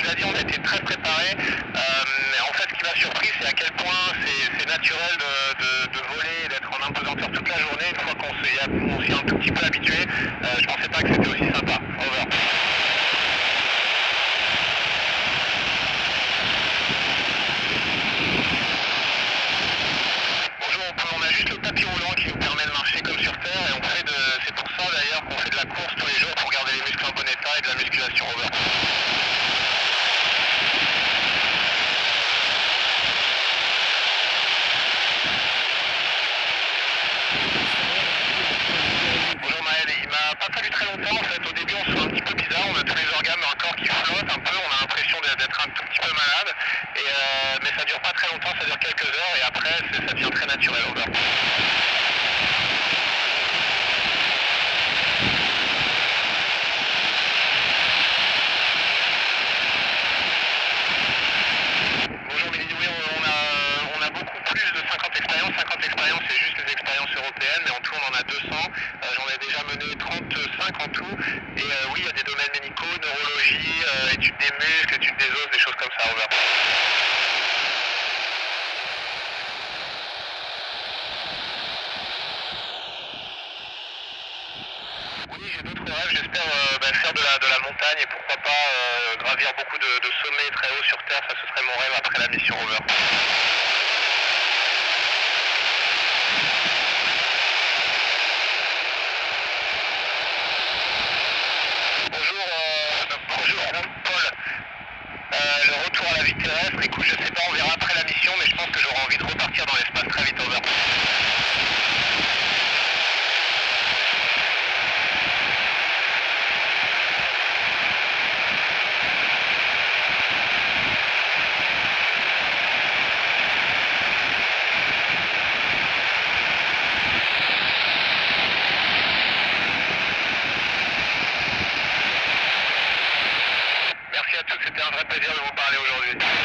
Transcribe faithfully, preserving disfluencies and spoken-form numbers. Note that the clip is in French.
l'a dit, on a été très préparés. Euh, en fait, ce qui m'a surpris, c'est à quel point c'est naturel de, de, de voler et d'être en impesanteur toute la journée. Une fois qu'on s'y est un tout petit peu habitué, euh, je pensais pas que c'était aussi sympa. Over. On a juste le tapis roulant qui nous permet de marcher comme sur Terre et on fait de, c'est pour ça d'ailleurs qu'on fait de la course tous les jours pour garder les muscles en bon état et de la musculation over. Bonjour Maël, il m'a pas fallu très longtemps en fait, au début on se sent un petit peu bizarre, on a tous les organes mais un corps qui flotte un peu, on a l'impression d'être un tout petit peu malade, et euh, mais ça dure pas très longtemps, ça dure quelques heures et après ça devient très naturel over. cinquante expériences, c'est juste les expériences européennes, mais en tout on en a deux cents. Euh, J'en ai déjà mené trente-cinq en tout. Et euh, oui, il y a des domaines médicaux, neurologie, euh, études des muscles, études des os, des choses comme ça, over. Oui, j'ai d'autres rêves, j'espère euh, bah, faire de la, de la montagne et pourquoi pas euh, gravir beaucoup de, de sommets très hauts sur Terre, ça ce serait mon rêve après la mission over. Le retour à la vie terrestre, écoute, je sais pas, on verra après la mission, mais je pense que j'aurai envie de repartir dans l'espace très vite, over. Merci à tous, c'était un vrai plaisir de vous parler aujourd'hui.